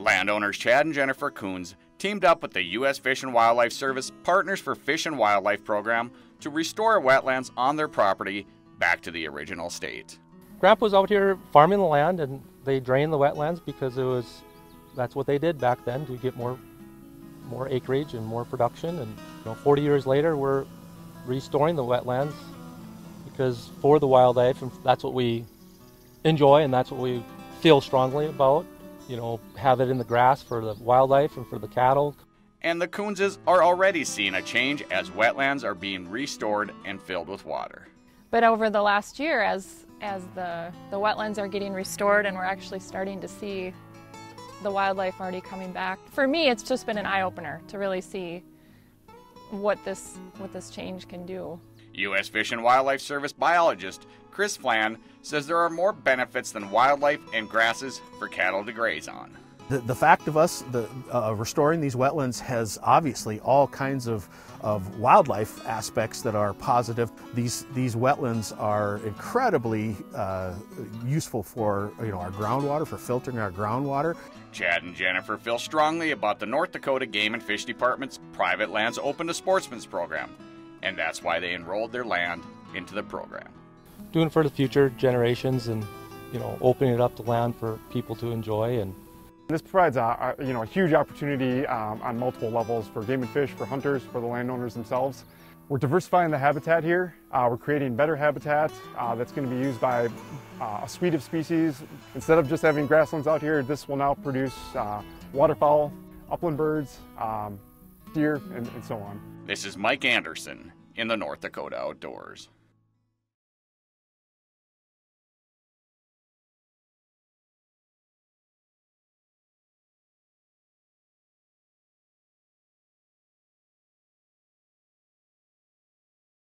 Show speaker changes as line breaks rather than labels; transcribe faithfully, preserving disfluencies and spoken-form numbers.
Landowners Chad and Jennifer Kunz teamed up with the U S Fish and Wildlife Service Partners for Fish and Wildlife program to restore wetlands on their property back to the original state.
Grandpa was out here farming the land, and they drained the wetlands because it was that's what they did back then to get more more acreage and more production. And you know, forty years later, we're restoring the wetlands because for the wildlife, and that's what we enjoy, and that's what we feel strongly about. You know, have it in the grass for the wildlife and for the cattle.
And the Kunzes are already seeing a change as wetlands are being restored and filled with water.
But over the last year, as as the, the wetlands are getting restored and we're actually starting to see the wildlife already coming back, for me it's just been an eye-opener to really see what this, what this change can do.
U S Fish and Wildlife Service biologist Chris Flan says there are more benefits than wildlife and grasses for cattle to graze on.
The, the fact of us the, uh, restoring these wetlands has obviously all kinds of, of wildlife aspects that are positive. These, these wetlands are incredibly uh, useful for you know, our groundwater, for filtering our groundwater.
Chad and Jennifer feel strongly about the North Dakota Game and Fish Department's Private Lands Open to Sportsmen's program, and that's why they enrolled their land into the program.
Doing it for the future generations, and you know, opening it up to land for people to enjoy. And
this provides a, a you know a huge opportunity um, on multiple levels for game and fish, for hunters, for the landowners themselves. We're diversifying the habitat here. Uh, we're creating better habitat uh, that's going to be used by uh, a suite of species. Instead of just having grasslands out here, this will now produce uh, waterfowl, upland birds, um, deer, and, and so on.
This is Mike Anderson in the North Dakota Outdoors.